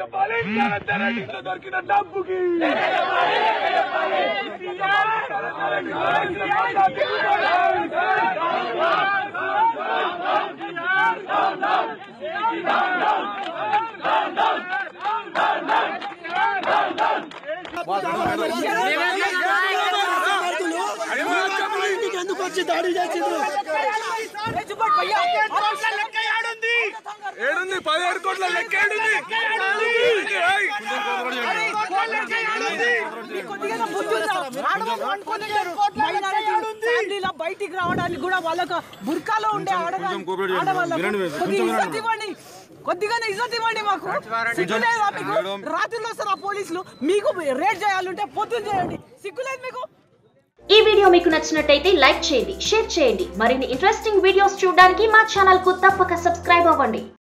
ఎందుకు వచ్చి దాడి చేసిండ్రు? 17 కోట్ల లెక్క బయటికి రావడానికి కూడా వాళ్ళకు బుర్కాలో ఉండే కొద్దిగానే ఇజ్జత్ ఇవ్వండి. మాకు సిగ్గులేదా మీకు? రాత్రిలో వస్తారు పోలీసులు, మీకు రేట్ చేయాలంటే పొద్దున్న చేయండి. సిగ్గులేదు మీకు? ఈ వీడియో మీకు నచ్చినట్టయితే లైక్ చేయండి, షేర్ చేయండి. మరిన్ని ఇంట్రెస్టింగ్ వీడియోస్ చూడడానికి మా ఛానల్ కు తప్పక సబ్స్క్రైబ్ అవ్వండి.